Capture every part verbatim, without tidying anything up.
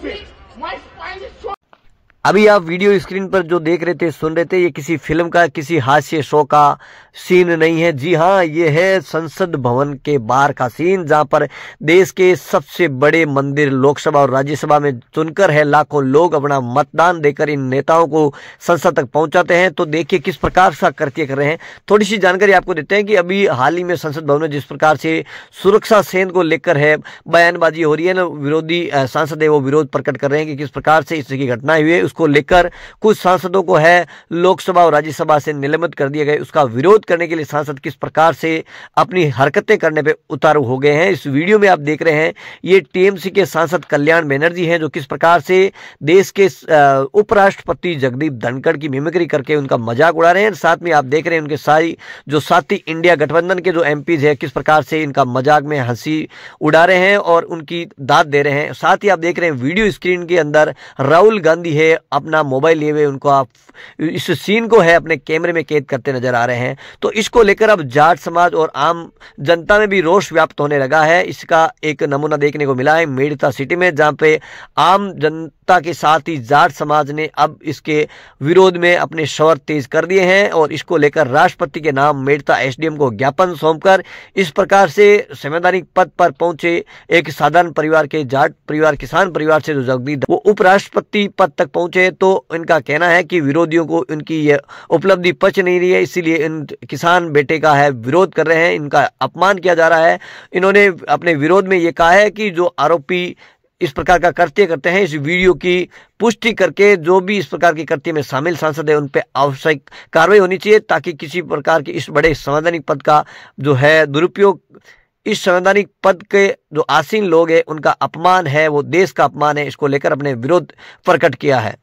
अभी आप video screen पर जो देख रहे थे, सुन रहे थे, ये किसी फिल्म का, किसी हास्य शो का सीन नहीं है। जी हाँ, ये है संसद भवन के बाहर का सीन, जहां पर देश के सबसे बड़े मंदिर लोकसभा और राज्यसभा में चुनकर है लाखों लोग अपना मतदान देकर इन नेताओं को संसद तक पहुंचाते हैं। तो देखिए किस प्रकार सा कृत्य कर रहे हैं। थोड़ी सी जानकारी आपको देते हैं कि अभी हाल ही में संसद भवन में जिस प्रकार से सुरक्षा सेन को लेकर है बयानबाजी हो रही है ना, विरोधी सांसद है वो विरोध प्रकट कर रहे हैं कि किस प्रकार से इसकी घटना हुई है। उसको लेकर कुछ सांसदों को है लोकसभा और राज्यसभा से निलंबित कर दिया गया। उसका विरोध करने के लिए सांसद किस प्रकार से अपनी हरकतें करने पे उतारू हो गए हैं, इस वीडियो में आप देख रहे हैं। ये टीएमसी के सांसद कल्याण बनर्जी हैं, जो किस प्रकार से देश के उपराष्ट्रपति जगदीप धनखड़ की मिमिक्री करके उनका मजाक उड़ा रहे हैं। साथ में आप देख रहे हैं उनके सारी जो साथी इंडिया गठबंधन के जो एमपीज है किस प्रकार से इनका मजाक में हंसी उड़ा रहे हैं और उनकी दाद दे रहे हैं। साथ ही आप देख रहे हैं वीडियो स्क्रीन के अंदर राहुल गांधी है अपना मोबाइल लिए हुए, उनको आप इस सीन को है अपने कैमरे में कैद करते नजर आ रहे हैं। तो इसको लेकर अब जाट समाज और आम जनता में भी रोष व्याप्त होने लगा है। इसका एक नमूना देखने को मिला है मेड़ता सिटी में, जहां पे आम जनता के साथ ही जाट समाज ने अब इसके विरोध में अपने स्वर तेज कर दिए हैं और इसको लेकर राष्ट्रपति के नाम मेड़ता एसडीएम को ज्ञापन सौंपकर इस प्रकार से संवैधानिक पद पर पहुंचे एक साधारण परिवार के जाट परिवार किसान परिवार से जो जगदीप वो उपराष्ट्रपति पद तक पहुंचे। तो इनका कहना है कि विरोधियों को इनकी यह उपलब्धि पच नहीं रही है, इसीलिए इन किसान बेटे का है विरोध कर रहे हैं, इनका अपमान किया जा रहा है। इन्होंने अपने विरोध में यह कहा है कि जो आरोपी इस प्रकार का कृत्य करते हैं, इस वीडियो की पुष्टि करके जो भी इस प्रकार के कृत्य में शामिल सांसद है उन पर आवश्यक कार्रवाई होनी चाहिए, ताकि किसी प्रकार की इस बड़े संवैधानिक पद का जो है दुरुपयोग, इस संवैधानिक पद के जो आसीन लोग हैं उनका अपमान है, वो देश का अपमान है, इसको लेकर अपने विरोध प्रकट किया है।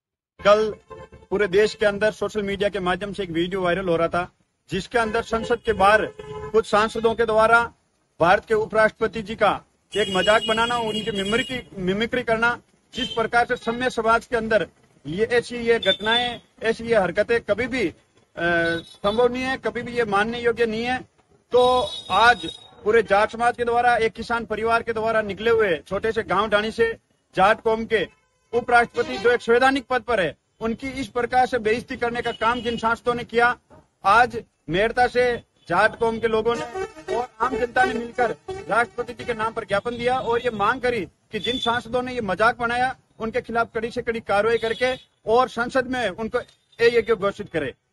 कल पूरे देश के अंदर सोशल मीडिया के माध्यम से एक वीडियो वायरल हो रहा था, जिसके अंदर संसद के बाहर कुछ सांसदों के द्वारा भारत के उपराष्ट्रपति जी का एक मजाक बनाना, उनकी मिमिक्री मिमिक्री करना, जिस प्रकार से सभ्य समाज के अंदर ये ऐसी ये घटनाएं, ऐसी ये हरकतें कभी भी संभव नहीं है, कभी भी ये मानने योग्य नहीं है। तो आज पूरे जाट समाज के द्वारा, एक किसान परिवार के द्वारा निकले हुए छोटे से गांव ढाणी से जाट कौम के उपराष्ट्रपति जो एक संवैधानिक पद पर है, उनकी इस प्रकार से बेइज्जती करने का काम जिन सांसदों ने किया, आज मेड़ता से जाट कौम के लोगों ने और आम जनता ने मिलकर राष्ट्रपति जी के नाम पर ज्ञापन दिया और ये मांग करी कि जिन सांसदों ने ये मजाक बनाया उनके खिलाफ कड़ी से कड़ी कार्रवाई करके और संसद में उनको अयोग्य घोषित करे।